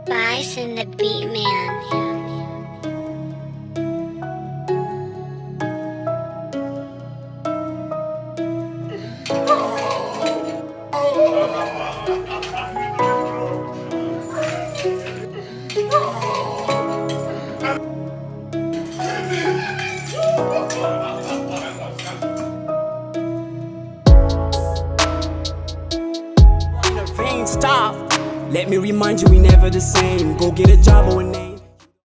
Bison the Beat Man. Stop. Let me remind you, we never the same. Go get a job or a name.